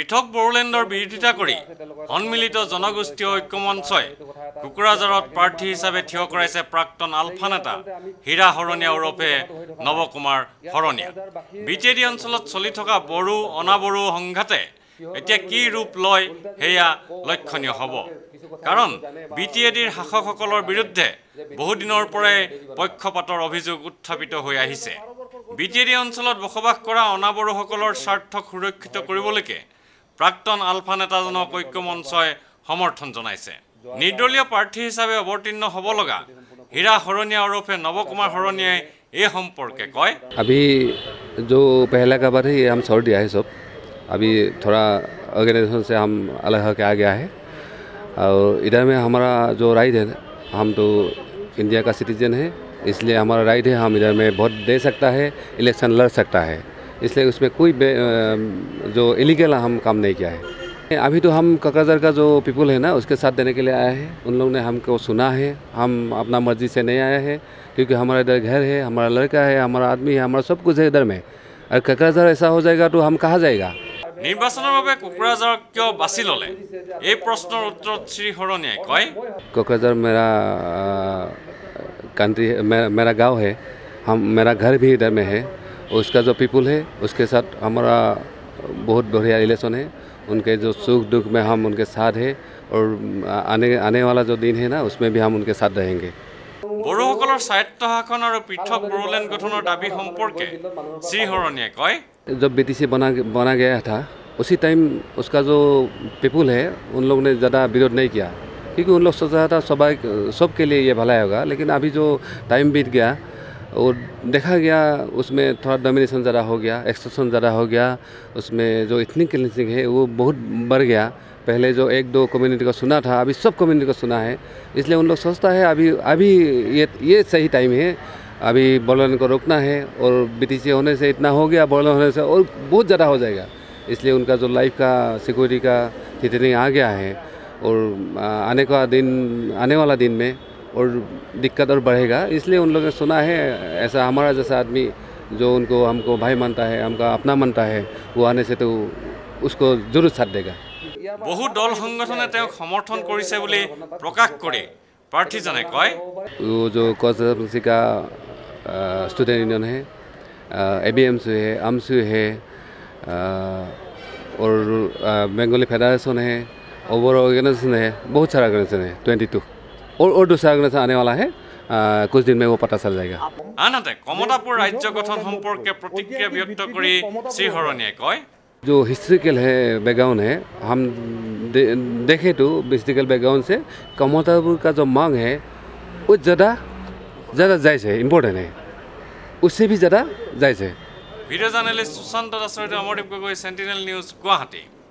পৃথক বড়োলেণ্ডৰ বিৰোধিতা কৰি সন্মিলিত জনগোষ্ঠীয় ঐক্যমঞ্চই কোকৰাঝাৰত প্ৰাৰ্থী হিচাপে থিয় কৰাইছে প্ৰাক্তন আলফা নেতা হীৰা হৰণীয়া ওৰফে নৱকুমাৰ হৰণীয়া। বিটিএডি অঞ্চলত চলি থকা বড়ো অনাবড়ো সংঘাতে এতিয়া কি ৰূপ লয় সেয়া লক্ষণীয় হ'ব। কাৰণ বিটিএডিৰ শাসকসকলৰ বিৰুদ্ধে বহুদিনৰ পৰাই পক্ষপাতৰ অভিযোগ উত্থাপিত হৈ আহিছে। বিটিএডি অঞ্চলত বসবাস কৰা অনাবড়োসকলৰ স্বাৰ্থ সুৰক্ষিত কৰিবলৈকে প্ৰাক্তন আলফা নেতাজনক ঐক্যমঞ্চই সমৰ্থন জনাইছে। নিৰ্দলীয় প্ৰাৰ্থী হিচাপে অৱতীৰ্ণ হ'ব লগা হীৰা হৰণীয়া ওৰফে নৱকুমাৰ হৰণীয়াই এই সম্পৰ্কে কয়। अभी जो पहला का बार है ये हम छोड़ दिया है सब। अभी थोड़ा ऑर्गेनाइजेशन से हम अलग होकर आ गया है और इधर में हमारा जो राइट है, हम तो इंडिया का सिटीजन है, इसलिए हमारा राइट है, हम इधर में वोट दे सकता है, इलेक्शन लड़ सकता है, इसलिए उसमें कोई जो इलीगल हम काम नहीं किया है। अभी तो हम कोकराझार का जो पीपल है ना उसके साथ देने के लिए आए हैं। उन लोगों ने हमको सुना है, हम अपना मर्जी से नहीं आए हैं, क्योंकि हमारा इधर घर है, हमारा लड़का है, हमारा आदमी है, हमारा सब कुछ है इधर में। और कोकराझार ऐसा हो जाएगा तो हम कहाँ जाएगा। নিৰ্বাচনৰ বাবে কোকৰাঝাৰ কিয় বাছি ল'লে এই প্ৰশ্নৰ উত্তৰত শ্ৰী হৰণীয়াই কয়। कोकराझार मेरा कंट्री है, मेरा गांव है, मेरा घर भी इधर में है। उसका जो पीपल है उसके साथ हमारा बहुत बढ़िया रिलेशन है। उनके जो सुख दुख में हम उनके साथ है और आने वाला जो दिन है ना उसमें भी हम उनके साथ रहेंगे। বড়োসকলৰ স্বায়ত্ত শাসন আৰু পৃথক বড়োলেণ্ড গঠনৰ দাবী সম্পৰ্কে শ্ৰী হৰণীয়াই কয়। जब बीटीसी बना गया था उसी टाइम उसका जो पीपल है उन लोगों ने ज़्यादा विरोध नहीं किया, क्योंकि उन लोग सोच रहा था सबके लिए ये भला होगा। लेकिन अभी जो टाइम बीत गया और देखा गया उसमें थोड़ा डोमिनेशन ज़्यादा हो गया, एक्सटॉर्शन ज़्यादा हो गया, उसमें जो इतनी क्लिनिंग है वो बहुत बढ़ गया। पहले जो एक दो कम्युनिटी को सुना था अभी सब कम्युनिटी को सुना है, इसलिए उन लोग सोचता है अभी ये सही टाइम है, अभी बड़ोलेंड को रोकना है। और बीटीसी होने से इतना हो गया, बड़ोलेंड होने से और बहुत ज़्यादा हो जाएगा, इसलिए उनका जो लाइफ का सिक्योरिटी का थ्रेटनिंग आ गया है और आने वाला दिन में और दिक्कत और बढ़ेगा। इसलिए उन लोगों ने सुना है ऐसा हमारा जैसा आदमी जो हमको भाई मानता है, हमका अपना मानता है, वो आने से तो उसको जरूर साथ देगा। বহু দল সংগঠনে তেওঁক সমৰ্থন কৰিছে বুলি প্ৰকাশ কৰি প্ৰাৰ্থীজনে কয়। वो जो कोकराझार का स्टूडेंट यूनियन है, ABMC है, AMSU है और बंगाली फेडरेशन है, ओवर ऑर्गेनाइजेशन है, बहुत सारा ऑर्गेनाइजेशन है 22 और दूसरा ऑर्गेनाइजेशन आने वाला है, कुछ दिन में वो पता चल जाएगा। আনহাতে কমতাপুৰ ৰাজ্য গঠন সম্পৰ্কে প্ৰতিক্ৰিয়া ব্যক্ত কৰি শ্ৰী হৰণীয়াই কয়। जो हिस्ट्रिकल है बैकग्राउंड है, हम देखें तो हिस्ट्रिकल बैकग्राउंड से कमतापुर का जो मांग है वो ज़्यादा जायज़ है, इम्पोर्टेंट है, उससे भी ज़्यादा जायज़ है। वीडियो जर्नलिस्ट सुशांत दासर अमरदीप गगৈ, सेंटिनेल न्यूज़ गुवाहाटी।